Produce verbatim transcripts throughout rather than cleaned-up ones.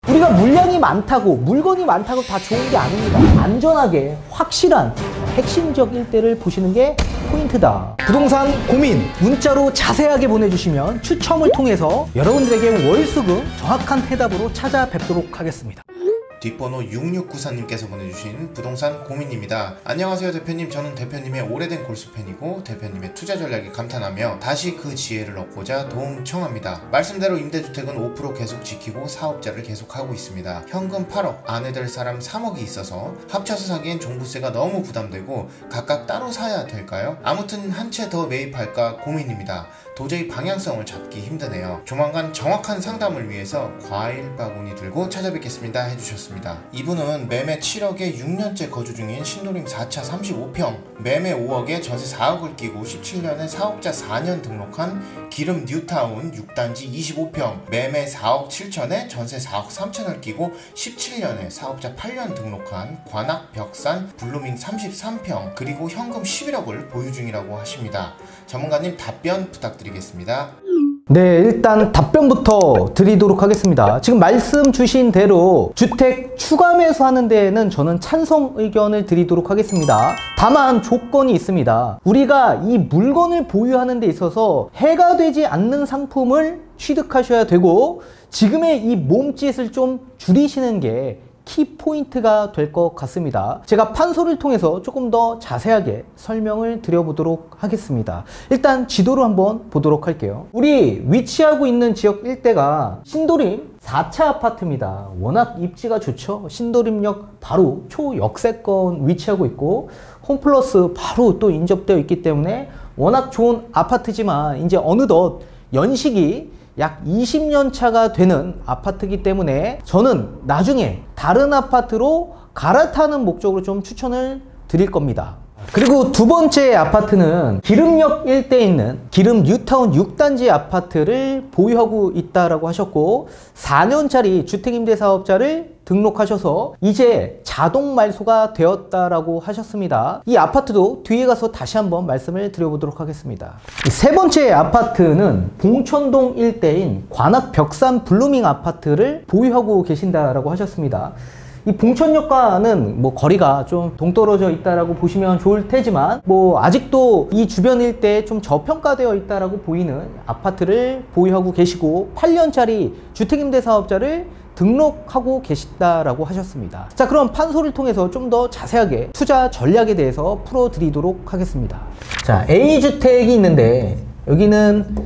우리가 물량이 많다고 물건이 많다고 다 좋은 게 아닙니다. 안전하게 확실한 핵심적 일대를 보시는 게 포인트다. 부동산 고민 문자로 자세하게 보내주시면 추첨을 통해서 여러분들에게 월수금 정확한 해답으로 찾아뵙도록 하겠습니다. 뒷번호 육육구사님께서 보내주신 부동산 고민입니다. 안녕하세요 대표님. 저는 대표님의 오래된 골수팬이고 대표님의 투자 전략에 감탄하며 다시 그 지혜를 얻고자 도움 청합니다. 말씀대로 임대주택은 오 퍼센트 계속 지키고 사업자를 계속하고 있습니다. 현금 팔억, 아내 될 사람 삼억이 있어서 합쳐서 사기엔 종부세가 너무 부담되고 각각 따로 사야 될까요? 아무튼 한 채 더 매입할까 고민입니다. 도저히 방향성을 잡기 힘드네요. 조만간 정확한 상담을 위해서 과일 바구니 들고 찾아뵙겠습니다 해주셨습니다. 이분은 매매 칠억에 육 년째 거주 중인 신도림 사 차 삼십오 평, 매매 오억에 전세 사억을 끼고 십칠 년에 사업자 사 년 등록한 기름 뉴타운 육 단지 이십오 평, 매매 사억 칠천에 전세 사억 삼천을 끼고 십칠 년에 사업자 팔 년 등록한 관악 벽산 블루밍 삼십삼 평, 그리고 현금 십일억을 보유 중이라고 하십니다. 전문가님 답변 부탁드리겠습니다. 네, 일단 답변부터 드리도록 하겠습니다. 지금 말씀 주신 대로 주택 추가 매수하는 데에는 저는 찬성 의견을 드리도록 하겠습니다. 다만 조건이 있습니다. 우리가 이 물건을 보유하는 데 있어서 해가 되지 않는 상품을 취득하셔야 되고 지금의 이 몸짓을 좀 줄이시는 게 키포인트가 될 것 같습니다. 제가 판소를 통해서 조금 더 자세하게 설명을 드려보도록 하겠습니다. 일단 지도로 한번 보도록 할게요. 우리 위치하고 있는 지역 일대가 신도림 사 차 아파트입니다. 워낙 입지가 좋죠. 신도림역 바로 초역세권 위치하고 있고 홈플러스 바로 또 인접되어 있기 때문에 워낙 좋은 아파트지만 이제 어느덧 연식이 약 이십 년 차가 되는 아파트이기 때문에 저는 나중에 다른 아파트로 갈아타는 목적으로 좀 추천을 드릴 겁니다. 그리고 두 번째 아파트는 기름역 일대에 있는 기름 뉴타운 육 단지 아파트를 보유하고 있다라고 하셨고 사 년짜리 주택임대사업자를 등록하셔서 이제 자동 말소가 되었다라고 하셨습니다. 이 아파트도 뒤에 가서 다시 한번 말씀을 드려보도록 하겠습니다. 세 번째 아파트는 봉천동 일대인 관악 벽산 블루밍 아파트를 보유하고 계신다라고 하셨습니다. 이 봉천역과는 뭐 거리가 좀 동떨어져 있다라고 보시면 좋을 테지만 뭐 아직도 이 주변 일대에 좀 저평가되어 있다라고 보이는 아파트를 보유하고 계시고 팔 년짜리 주택임대사업자를 등록하고 계시다라고 하셨습니다. 자, 그럼 판소를 통해서 좀 더 자세하게 투자 전략에 대해서 풀어드리도록 하겠습니다. 자, A주택이 있는데 여기는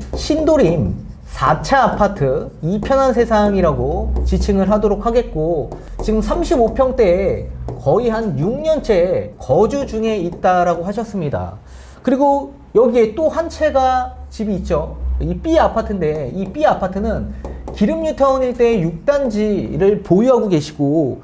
신도림 사 차 아파트 이편한 세상이라고 지칭을 하도록 하겠고 지금 삼십오 평대에 거의 한 육 년째 거주 중에 있다라고 하셨습니다. 그리고 여기에 또 한 채가 집이 있죠. 이 B 아파트인데 이 B 아파트는 기름 뉴타운 일대의 육 단지를 보유하고 계시고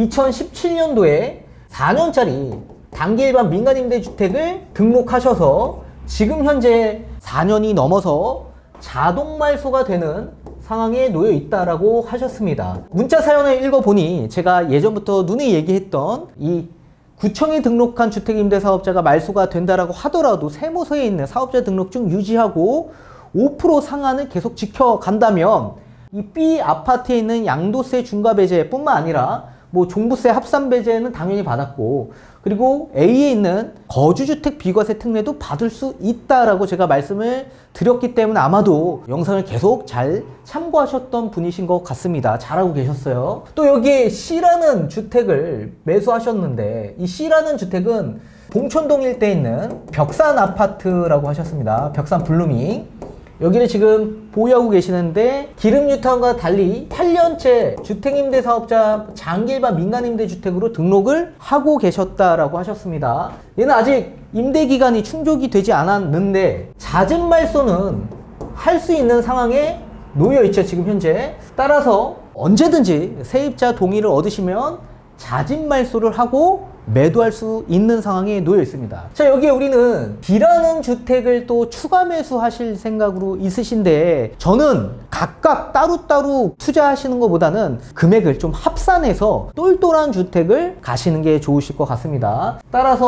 이천십칠 년도에 사 년짜리 단기 일반 민간임대주택을 등록하셔서 지금 현재 사 년이 넘어서 자동 말소가 되는 상황에 놓여 있다라고 하셨습니다. 문자 사연을 읽어보니 제가 예전부터 누누이 얘기했던 이 구청에 등록한 주택임대사업자가 말소가 된다라고 하더라도 세무서에 있는 사업자 등록증 유지하고 오 퍼센트 상한을 계속 지켜간다면 이 B 아파트에 있는 양도세 중과 배제 뿐만 아니라 뭐 종부세 합산 배제는 당연히 받았고 그리고 A에 있는 거주주택 비과세 특례도 받을 수 있다라고 제가 말씀을 드렸기 때문에 아마도 영상을 계속 잘 참고하셨던 분이신 것 같습니다. 잘하고 계셨어요. 또 여기에 C라는 주택을 매수하셨는데 이 C라는 주택은 봉천동 일대에 있는 벽산 아파트라고 하셨습니다. 벽산 블루밍. 여기를 지금 보유하고 계시는데 기름 뉴타운과 달리 팔 년째 주택임대사업자 장기일반 민간임대주택으로 등록을 하고 계셨다라고 하셨습니다. 얘는 아직 임대기간이 충족이 되지 않았는데 잦은 말소는 할 수 있는 상황에 놓여 있죠. 지금 현재. 따라서 언제든지 세입자 동의를 얻으시면 잦은 말소를 하고 매도할 수 있는 상황에 놓여 있습니다. 자, 여기에 우리는 B라는 주택을 또 추가 매수하실 생각으로 있으신데 저는 각각 따로따로 투자하시는 것보다는 금액을 좀 합산해서 똘똘한 주택을 가시는 게 좋으실 것 같습니다. 따라서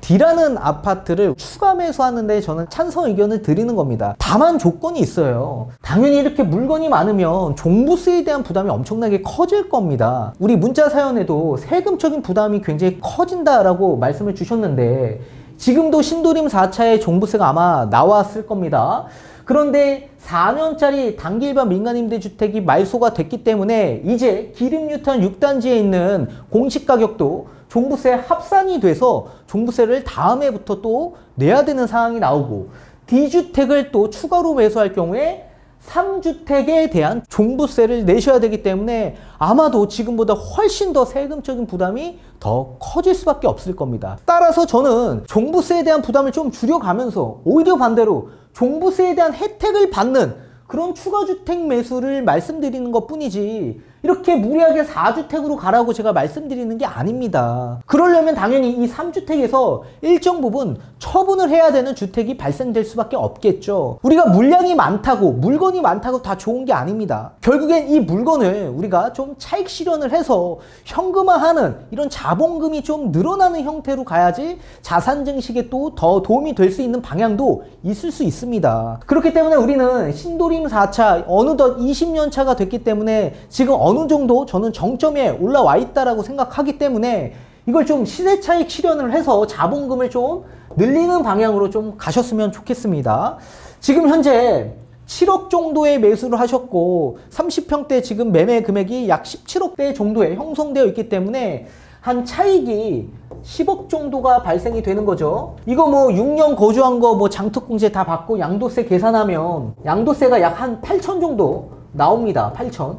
D라는 아파트를 추가 매수하는데 저는 찬성 의견을 드리는 겁니다. 다만 조건이 있어요. 당연히 이렇게 물건이 많으면 종부세에 대한 부담이 엄청나게 커질 겁니다. 우리 문자 사연에도 세금적인 부담이 굉장히 커진다라고 말씀을 주셨는데 지금도 신도림 사 차에 종부세가 아마 나왔을 겁니다. 그런데 사 년짜리 단기 일반 민간임대주택이 말소가 됐기 때문에 이제 기름뉴타운 육 단지에 있는 공시가격도 종부세 합산이 돼서 종부세를 다음 해부터 또 내야 되는 상황이 나오고 D주택을 또 추가로 매수할 경우에 삼 주택에 대한 종부세를 내셔야 되기 때문에 아마도 지금보다 훨씬 더 세금적인 부담이 더 커질 수밖에 없을 겁니다. 따라서 저는 종부세에 대한 부담을 좀 줄여가면서 오히려 반대로 종부세에 대한 혜택을 받는 그런 추가주택 매수를 말씀드리는 것 뿐이지 이렇게 무리하게 사 주택으로 가라고 제가 말씀드리는 게 아닙니다. 그러려면 당연히 이 삼 주택에서 일정 부분 처분을 해야 되는 주택이 발생될 수밖에 없겠죠. 우리가 물량이 많다고 물건이 많다고 다 좋은 게 아닙니다. 결국엔 이 물건을 우리가 좀 차익 실현을 해서 현금화하는 이런 자본금이 좀 늘어나는 형태로 가야지 자산 증식에 또 더 도움이 될 수 있는 방향도 있을 수 있습니다. 그렇기 때문에 우리는 신도림 사 차 어느덧 이십 년 차가 됐기 때문에 지금 어느 정도 저는 정점에 올라와 있다라고 생각하기 때문에 이걸 좀 시세 차익 실현을 해서 자본금을 좀 늘리는 방향으로 좀 가셨으면 좋겠습니다. 지금 현재 칠억 정도의 매수를 하셨고 삼십 평대 지금 매매 금액이 약 십칠억대 정도에 형성되어 있기 때문에 한 차익이 십억 정도가 발생이 되는 거죠. 이거 뭐 육 년 거주한 거 뭐 장특공제 다 받고 양도세 계산하면 양도세가 약 한 팔천 정도 나옵니다. 팔천.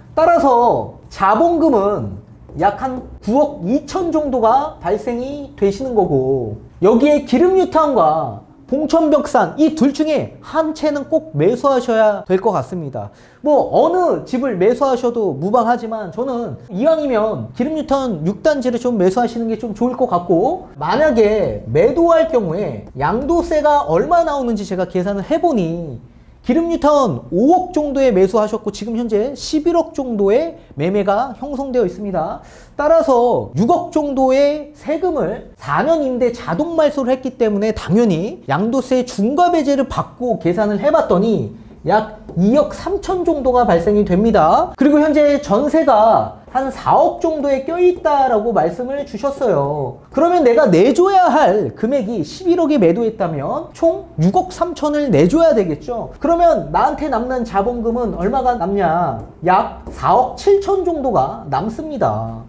따라서 자본금은 약 한 구억 이천 정도가 발생이 되시는 거고 여기에 기름뉴타운과 봉천벽산 이 둘 중에 한 채는 꼭 매수하셔야 될 것 같습니다. 뭐 어느 집을 매수하셔도 무방하지만 저는 이왕이면 기름뉴타운 육 단지를 좀 매수하시는 게 좀 좋을 것 같고 만약에 매도할 경우에 양도세가 얼마 나오는지 제가 계산을 해보니 기름뉴타운 오억 정도에 매수하셨고 지금 현재 십일억 정도의 매매가 형성되어 있습니다. 따라서 육억 정도의 세금을 사 년 임대 자동 말소를 했기 때문에 당연히 양도세 중과 배제를 받고 계산을 해봤더니 약 이억 삼천 정도가 발생이 됩니다. 그리고 현재 전세가 한 사억 정도에 껴있다라고 말씀을 주셨어요. 그러면 내가 내줘야 할 금액이 십일억에 매도했다면 총 육억 삼천을 내줘야 되겠죠. 그러면 나한테 남는 자본금은 얼마가 남냐? 약 사억 칠천 정도가 남습니다.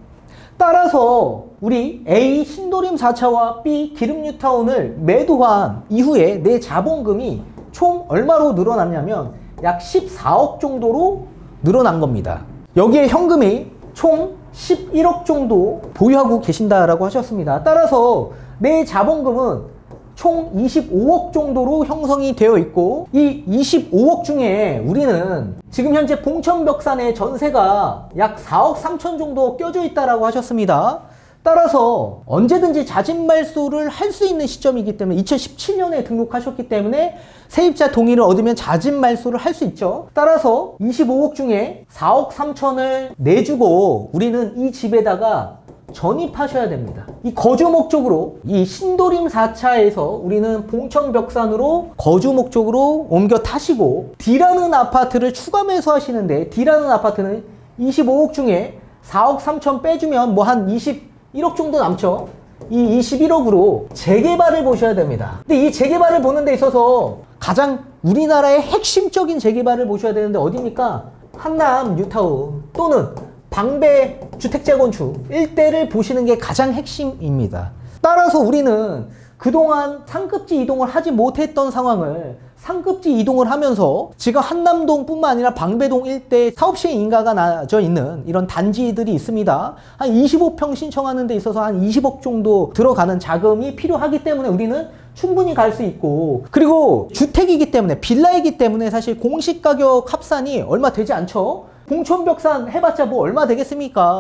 따라서 우리 A 신도림 사 차와 B 기름뉴타운을 매도한 이후에 내 자본금이 총 얼마로 늘어났냐면 약 십사억 정도로 늘어난 겁니다. 여기에 현금이 총 십일억 정도 보유하고 계신다라고 하셨습니다. 따라서 내 자본금은 총 이십오억 정도로 형성이 되어 있고 이 이십오억 중에 우리는 지금 현재 봉천벽산의 전세가 약 사억 삼천 정도 껴져 있다라고 하셨습니다. 따라서 언제든지 자진 말소를 할 수 있는 시점이기 때문에 이천십칠 년에 등록하셨기 때문에 세입자 동의를 얻으면 자진 말소를 할 수 있죠. 따라서 이십오억 중에 사억 삼천을 내주고 우리는 이 집에다가 전입하셔야 됩니다. 이 거주 목적으로 이 신도림 사 차에서 우리는 봉천벽산으로 거주 목적으로 옮겨 타시고 D라는 아파트를 추가 매수하시는데 D라는 아파트는 이십오억 중에 사억 삼천 빼주면 뭐 한 이십일억 정도 남죠. 이 이십일억으로 재개발을 보셔야 됩니다. 근데 이 재개발을 보는 데 있어서 가장 우리나라의 핵심적인 재개발을 보셔야 되는데 어디입니까? 한남 뉴타운 또는 방배 주택재건축 일대를 보시는 게 가장 핵심입니다. 따라서 우리는 그동안 상급지 이동을 하지 못했던 상황을 상급지 이동을 하면서 지금 한남동 뿐만 아니라 방배동 일대 사업시행 인가가 나져 있는 이런 단지들이 있습니다. 한 이십오 평 신청하는 데 있어서 한 이십억 정도 들어가는 자금이 필요하기 때문에 우리는 충분히 갈 수 있고 그리고 주택이기 때문에 빌라이기 때문에 사실 공시가격 합산이 얼마 되지 않죠. 봉천벽산 해봤자 뭐 얼마 되겠습니까?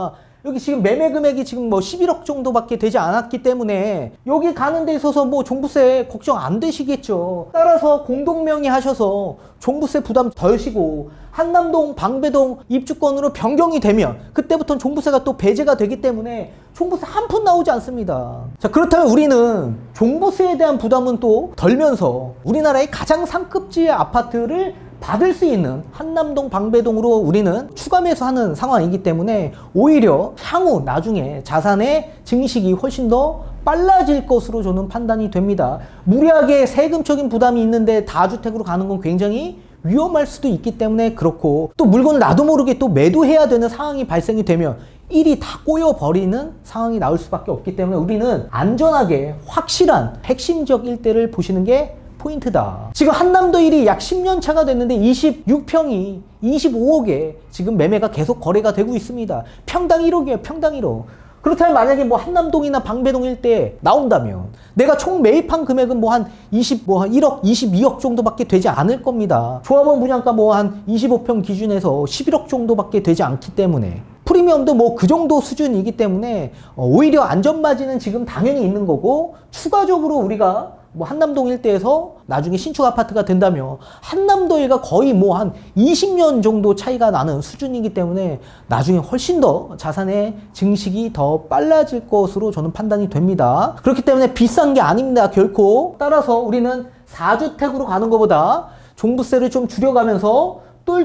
여기 지금 매매 금액이 지금 뭐 십일억 정도밖에 되지 않았기 때문에 여기 가는 데 있어서 뭐 종부세 걱정 안 되시겠죠. 따라서 공동명의 하셔서 종부세 부담 덜시고 한남동, 방배동 입주권으로 변경이 되면 그때부터는 종부세가 또 배제가 되기 때문에 종부세 한 푼 나오지 않습니다. 자, 그렇다면 우리는 종부세에 대한 부담은 또 덜면서 우리나라의 가장 상급지의 아파트를 받을 수 있는 한남동, 방배동으로 우리는 추가 매수하는 상황이기 때문에 오히려 향후 나중에 자산의 증식이 훨씬 더 빨라질 것으로 저는 판단이 됩니다. 무리하게 세금적인 부담이 있는데 다주택으로 가는 건 굉장히 위험할 수도 있기 때문에 그렇고, 또 물건을 나도 모르게 또 매도해야 되는 상황이 발생이 되면 일이 다 꼬여버리는 상황이 나올 수밖에 없기 때문에 우리는 안전하게 확실한 핵심적 일대를 보시는 게 포인트다. 지금 한남도 일이 약 십 년 차가 됐는데 이십육 평이 이십오억에 지금 매매가 계속 거래가 되고 있습니다. 평당 일억이에요. 평당 일억. 그렇다면 만약에 뭐 한남동이나 방배동 일대에 나온다면 내가 총 매입한 금액은 뭐 한 이십, 뭐 한 일억, 이십이억 정도밖에 되지 않을 겁니다. 조합원 분양가 뭐 한 이십오 평 기준에서 십일억 정도밖에 되지 않기 때문에 프리미엄도 뭐 그 정도 수준이기 때문에 오히려 안전마진은 지금 당연히 있는 거고, 추가적으로 우리가 뭐 한남동 일대에서 나중에 신축 아파트가 된다면 한남도 일과 거의 뭐 한 이십 년 정도 차이가 나는 수준이기 때문에 나중에 훨씬 더 자산의 증식이 더 빨라질 것으로 저는 판단이 됩니다. 그렇기 때문에 비싼 게 아닙니다. 결코. 따라서 우리는 사주택으로 가는 것보다 종부세를 좀 줄여가면서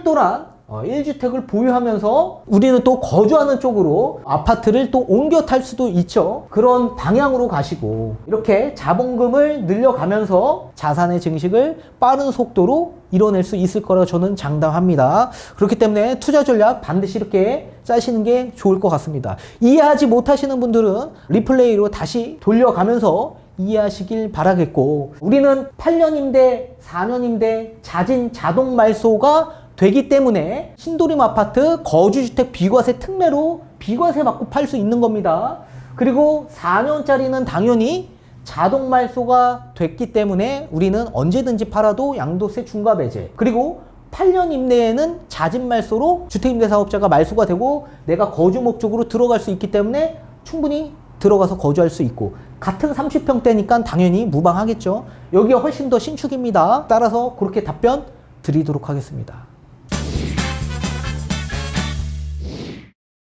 똘똘한 어, 일 주택을 보유하면서 우리는 또 거주하는 쪽으로 아파트를 또 옮겨 탈 수도 있죠. 그런 방향으로 가시고 이렇게 자본금을 늘려가면서 자산의 증식을 빠른 속도로 이뤄낼 수 있을 거라 저는 장담합니다. 그렇기 때문에 투자 전략 반드시 이렇게 짜시는 게 좋을 것 같습니다. 이해하지 못하시는 분들은 리플레이로 다시 돌려가면서 이해하시길 바라겠고, 우리는 팔 년 임대, 사 년 임대, 자진 자동 말소가 되기 때문에 신도림 아파트 거주주택 비과세 특례로 비과세 받고 팔 수 있는 겁니다. 그리고 사 년짜리는 당연히 자동 말소가 됐기 때문에 우리는 언제든지 팔아도 양도세 중과 배제, 그리고 팔 년 임대에는 자진 말소로 주택임대사업자가 말소가 되고 내가 거주 목적으로 들어갈 수 있기 때문에 충분히 들어가서 거주할 수 있고, 같은 삼십 평대니까 당연히 무방하겠죠. 여기가 훨씬 더 신축입니다. 따라서 그렇게 답변 드리도록 하겠습니다.